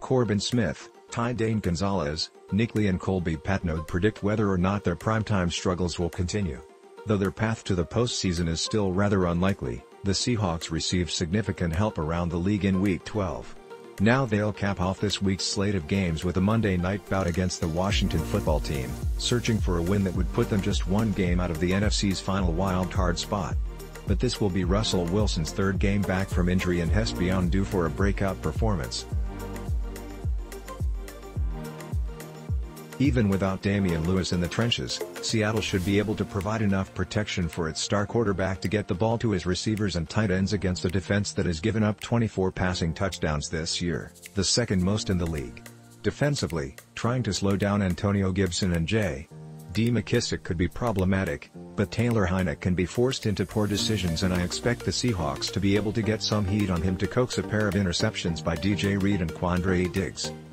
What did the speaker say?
Corbin Smith, Dane Gonzalez, Lee and Colby Patnode predict whether or not their primetime struggles will continue. Though their path to the postseason is still rather unlikely, the Seahawks received significant help around the league in Week 12. Now they'll cap off this week's slate of games with a Monday night bout against the Washington football team, searching for a win that would put them just one game out of the NFC's final wild-card spot. But this will be Russell Wilson's third game back from injury and has beyond due for a breakout performance. Even without Damien Lewis in the trenches, Seattle should be able to provide enough protection for its star quarterback to get the ball to his receivers and tight ends against a defense that has given up 24 passing touchdowns this year, the second most in the league. Defensively, trying to slow down Antonio Gibson and J. McKissic could be problematic, but Taylor Heinicke can be forced into poor decisions, and I expect the Seahawks to be able to get some heat on him to coax a pair of interceptions by DJ Reed and Quandre Diggs.